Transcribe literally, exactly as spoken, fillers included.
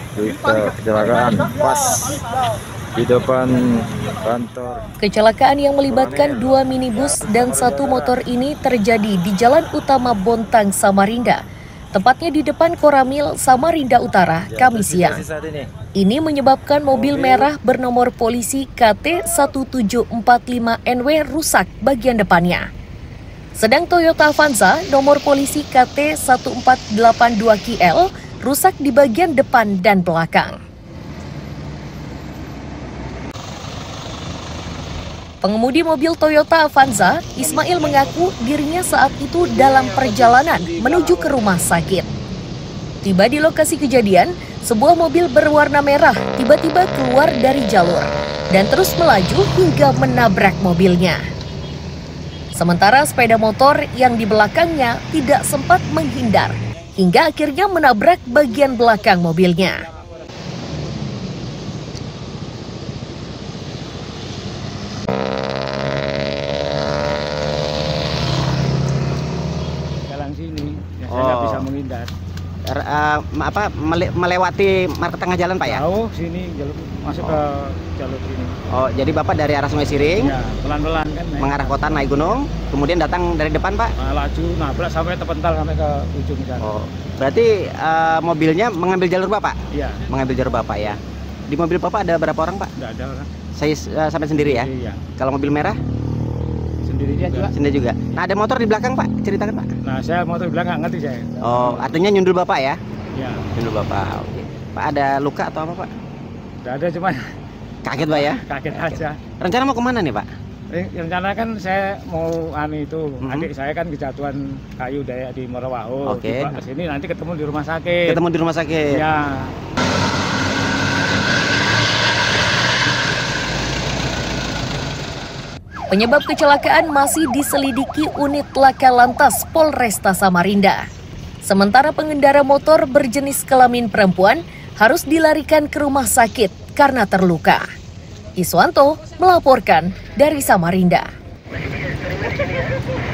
kecelakaan pas di depan kantor. Kecelakaan yang melibatkan dua minibus dan satu motor ini terjadi di Jalan Utama Bontang, Samarinda, tepatnya di depan Koramil, Samarinda Utara, Kamis siang. Ini menyebabkan mobil merah bernomor polisi K T satu tujuh empat lima N W rusak bagian depannya. Sedang Toyota Avanza nomor polisi K T satu empat delapan dua Q L rusak di bagian depan dan belakang. Pengemudi mobil Toyota Avanza, Ismail, mengaku dirinya saat itu dalam perjalanan menuju ke rumah sakit. Tiba di lokasi kejadian, sebuah mobil berwarna merah tiba-tiba keluar dari jalur dan terus melaju hingga menabrak mobilnya. Sementara sepeda motor yang di belakangnya tidak sempat menghindar hingga akhirnya menabrak bagian belakang mobilnya. Jalan sini, ya saya Oh. nggak bisa menghindar. Er, uh, apa mele- melewati market tengah jalan Pak ya? Tahu sini jalur masuk Oh. ke jalur sini. Oh, jadi Bapak dari arah Sungai Siring Ya, pelan-pelan kan. naik. mengarah kota naik gunung, kemudian datang dari depan Pak? Nah, laju nabrak sampai terpental sampai ke ujung sana. Oh, berarti uh, mobilnya mengambil jalur Bapak? Iya, Mengambil jalur Bapak ya. Di mobil Bapak ada berapa orang Pak? nggak ada orang. Saya uh, sampai sendiri ya. Iya, Kalau mobil merah sendirinya juga. sendiri juga. Nah, ada motor di belakang Pak, ceritakan Pak. Nah, saya motor bilang nggak ngerti saya. Oh, artinya nyundul Bapak ya? Ya, Nyundul Bapak. Oke. Pak, ada luka atau apa Pak? nggak ada, cuman Kaget Pak ya? kaget aja. Rencana mau kemana nih Pak? Eh, Rencana kan saya mau anu itu, Mhm. adik saya kan kejatuhan kayu daya di Morowaho. Oke. Dibawa ke sini nanti ketemu di rumah sakit. Ketemu di rumah sakit. Ya. Penyebab kecelakaan masih diselidiki unit laka lantas Polresta Samarinda. Sementara pengendara motor berjenis kelamin perempuan harus dilarikan ke rumah sakit karena terluka. Iswanto melaporkan dari Samarinda.